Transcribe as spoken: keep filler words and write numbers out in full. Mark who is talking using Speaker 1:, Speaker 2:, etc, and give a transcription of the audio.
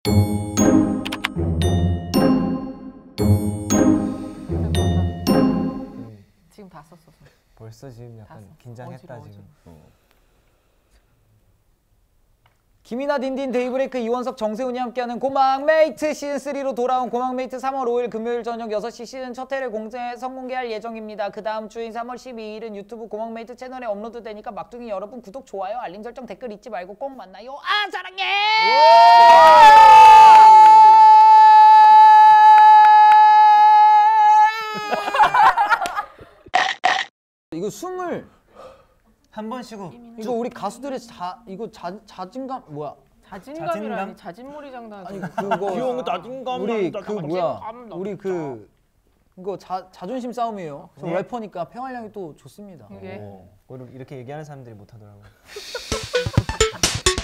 Speaker 1: 지금 다 썼어.
Speaker 2: 벌써 지금 약간 긴장했다 지금. 어.
Speaker 3: 김이나 딘딘 데이브레이크 이원석 정세훈이 함께하는 고막메이트 시즌삼로 돌아온 고막메이트 삼월 오일 금요일 저녁 여섯 시 시즌 첫 회를 공개 성공개할 예정입니다. 그 다음 주인 삼월 십이일은 유튜브 고막메이트 채널에 업로드되니까 막둥이 여러분 구독, 좋아요, 알림 설정, 댓글 잊지 말고 꼭 만나요. 아 사랑해! 이거 숨을
Speaker 2: 한 번 쉬고.
Speaker 3: 이거 우리 가수들의 자 이거 자 자진감 뭐야?
Speaker 1: 자진감이라니 자진몰이 장단.
Speaker 3: 아니 그거
Speaker 2: 귀여운 거 자진감.
Speaker 3: 우리 그 뭐야? 우리 그 이거 자 자존심 싸움이에요. 저
Speaker 2: 네?
Speaker 3: 래퍼니까 평활량이 또 좋습니다.
Speaker 1: 이게
Speaker 2: 이렇게 얘기하는 사람들이 못 하더라고.